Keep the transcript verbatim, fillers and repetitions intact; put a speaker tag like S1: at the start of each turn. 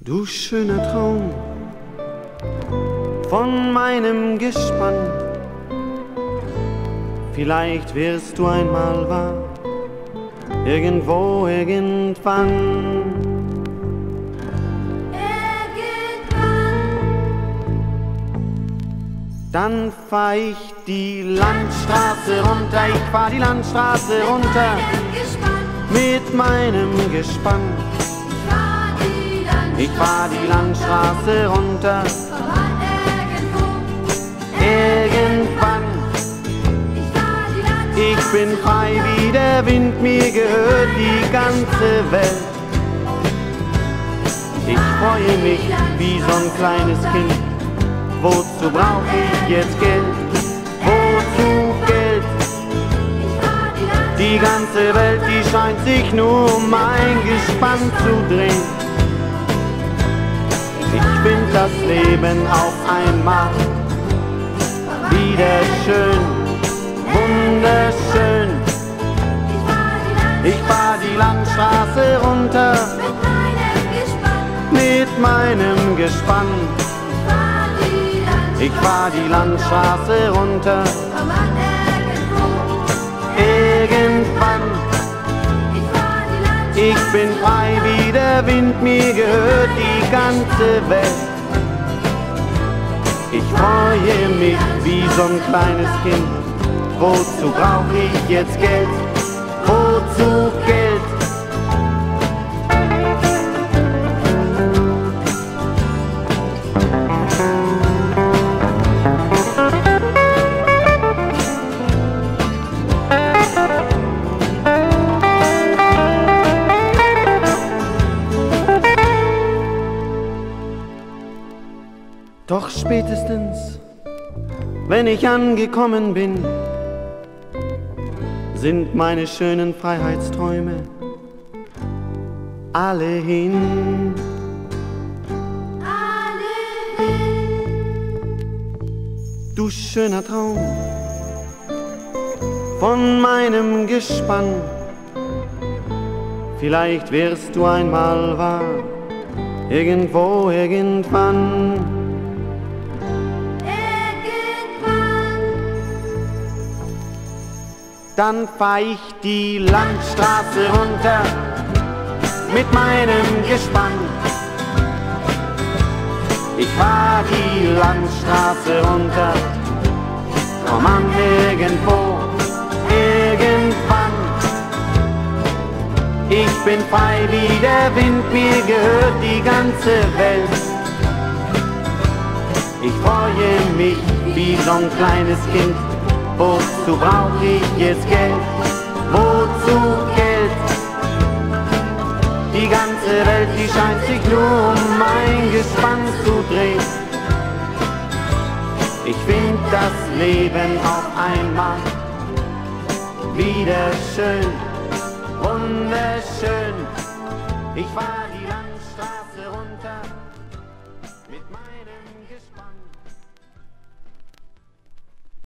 S1: Du schöner Traum von meinem Gespann, vielleicht wirst du einmal wahr, irgendwo, irgendwann. Dann fahr ich die Landstraße runter, ich fahr die Landstraße runter mit meinem Gespann. Ich fahr die Landstraße runter, irgendwann. Ich bin frei wie der Wind, mir gehört die ganze Welt. Ich freue mich wie so ein kleines Kind. Wozu brauch ich jetzt Geld? Wozu Geld? Die ganze Welt, die scheint sich nur um mein Gespann zu drehen. Ich find das Leben auf einmal wieder schön, wunderschön. Ich fahr die Landstraße runter mit meinem Gespann. Ich fahr die Landstraße runter, irgendwann. Ich bin frei wie der Wind, mir gehört die ganze Welt. Ich freue mich wie so ein kleines Kind. Wozu brauch ich jetzt Geld? Wozu Geld? Doch spätestens, wenn ich angekommen bin, sind meine schönen Freiheitsträume alle hin.
S2: Alle hin.
S1: Du schöner Traum von meinem Gespann, vielleicht wirst du einmal wahr, irgendwo, irgendwann. Dann fahr ich die Landstraße runter mit meinem Gespann. Ich fahr die Landstraße runter, komm an irgendwo, irgendwann. Ich bin frei wie der Wind, mir gehört die ganze Welt. Ich freue mich wie so ein kleines Kind. Wozu brauch ich jetzt Geld? Wozu Geld? Die ganze Welt, die scheint sich nur um mein Gespann zu drehen. Ich find das Leben auf einmal wieder schön, wunderschön. Ich war